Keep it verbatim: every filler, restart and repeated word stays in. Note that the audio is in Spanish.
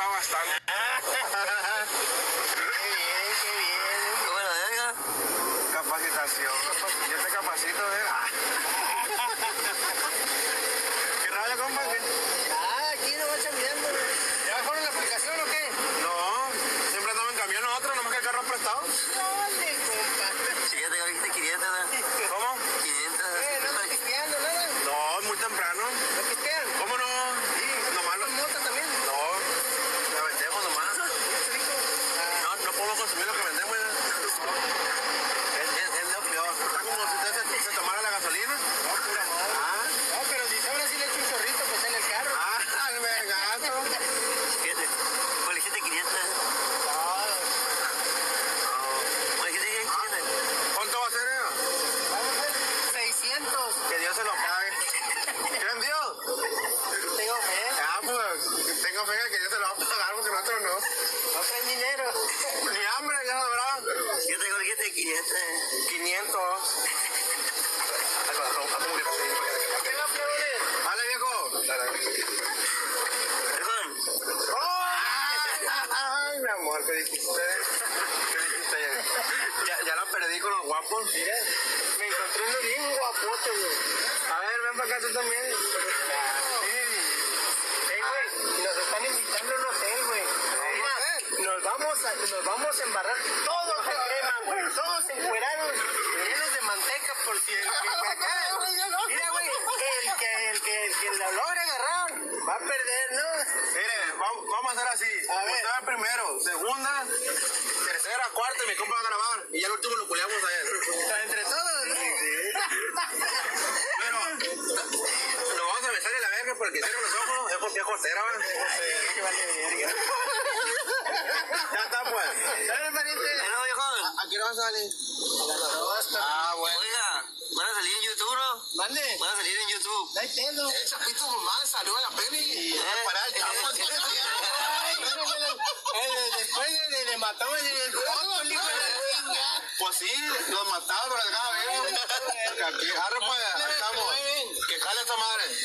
prestado bastante. Qué bien, qué bien. ¿Cómo la verga? Capacitación. Yo te capacito, ¿eh? ¿Qué raya, compa? ¿Qué? Ah, aquí no va chambeando. ¿Ya bajaron la aplicación o qué? No, siempre andamos en camión nosotros, nomás que el carro es prestado. Dale, compa. Chiquete, que dijiste quinientos, ¿no? ¿Cómo? quinientos. Eh, no está pisteando nada. No, es muy temprano. ¿No pistean? ¿Cómo no? Sí. Nomás lo... ¿Con mota también? No, la vendemos nomás. ¿Qué rico? Ah, No, no podemos consumir lo que vendemos. ¿eh? Es, es, es lo peor. Está como si usted se, se tomara la gasolina. no, pura madre. Ah, No, pero si sobra sí le echo un chorrito, pues en el carro. ah, el vergazo. Chiquete. ¿Cuál dijiste quinientos? No, ¿Cuál dijiste quinientos? ¿Cuánto va a ser, eh? vamos a ver. seiscientos. Que Dios se lo pague. ¿Creen Dios? Tengo fe. Ah, pues, tengo fe que Dios se lo va a pagar porque nosotros no. No traen dinero. Ni hambre, ya sabrá. Chiquete, ¿cuál dijiste quinientos? quinientos. ¿Qué va, plebones? Vale, viejo. Perdón. Ay, mi amor, ¿qué dijiste? ¿Qué dijiste? Ya, ya la perdí con los guapos. Mira, me encontré uno bien guapote, güey. A ver, ven para acá tú también. Ey, güey, nos están invitando a un hotel, güey. Mira, nos vamos a, nos vamos a embarrar todos de crema, güey. Todos encuerados, llenos de manteca, por si el que acá. Mira, güey, el que, el que, el que lo logre agarrar va a perder, ¿no? Mire, vamos, vamos a hacer así. A ver. Usted va primero, segunda, tercera, cuarta y mi compa va a grabar. Y ya el último lo culeamos a él. O sea, entre todos, ¿no? Pero nos vamos a besar en la verga porque cierra los ojos. Es porque es costera, ¿va? Que vale verga. Ya está, pues. Dale, pariente. No, viejo. ¿A qué hora vas a salir? Basta. Ah, bueno. Oiga, ¿van a salir en YouTube, no? Mande. Van a salir en YouTube. No hay pedo. El Chapito Guzmán salió a la peli. Eh. Para el chapo. Ay, eh, después de, de, de mató el el joto, el hijo de la chinga. Pues sí, los mataron, pero acá, ¿ven? Aquí, arre, pues, ahí estamos. Que jale esta madre.